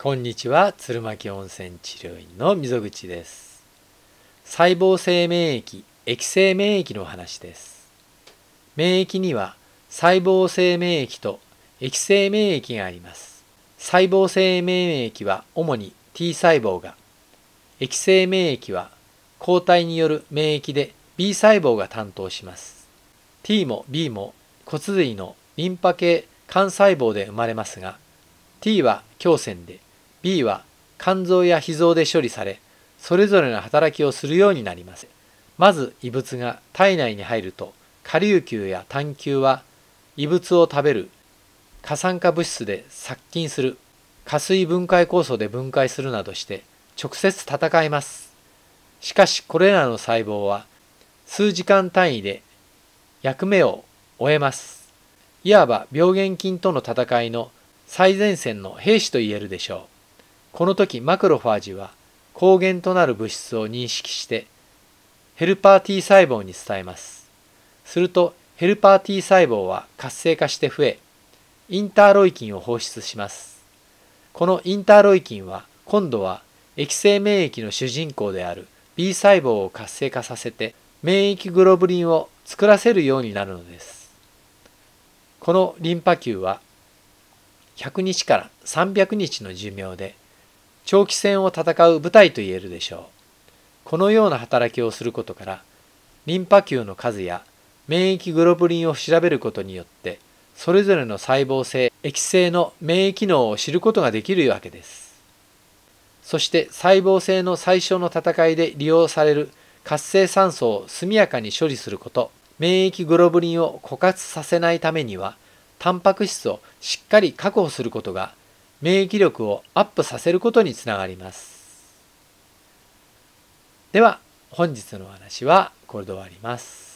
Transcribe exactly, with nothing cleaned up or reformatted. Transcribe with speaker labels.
Speaker 1: こんにちは、鶴巻温泉治療院の溝口です。細胞性免疫、液性免疫のお話です。免疫には細胞性免疫と液性免疫があります。細胞性免疫は主に T 細胞が、液性免疫は抗体による免疫で B 細胞が担当します。T も B も骨髄のリンパ系幹細胞で生まれますが、T は胸腺で、B は肝臓や脾臓で処理され、それぞれの働きをするようになります。まず異物が体内に入ると、顆粒球や単球は異物を食べる、過酸化物質で殺菌する、下水分解酵素で分解するなどして直接戦います。しかしこれらの細胞は数時間単位で役目を終えます。いわば病原菌との戦いの最前線の兵士と言えるでしょう。この時マクロファージは抗原となる物質を認識してヘルパー T 細胞に伝えます。するとヘルパー T 細胞は活性化して増え、インターロイキンを放出します。このインターロイキンは今度は液性免疫の主人公である B 細胞を活性化させて免疫グロブリンを作らせるようになるのです。このリンパ球はひゃくにちからさんびゃくにちの寿命で長期戦を戦う部隊と言えるでしょう。このような働きをすることから、リンパ球の数や免疫グロブリンを調べることによって、それぞれの細胞性、液性の免疫機能を知ることができるわけです。そして細胞性の最初の戦いで利用される活性酸素を速やかに処理すること、免疫グロブリンを枯渇させないためには、タンパク質をしっかり確保することが免疫力をアップさせることにつながります。では本日のお話はこれで終わります。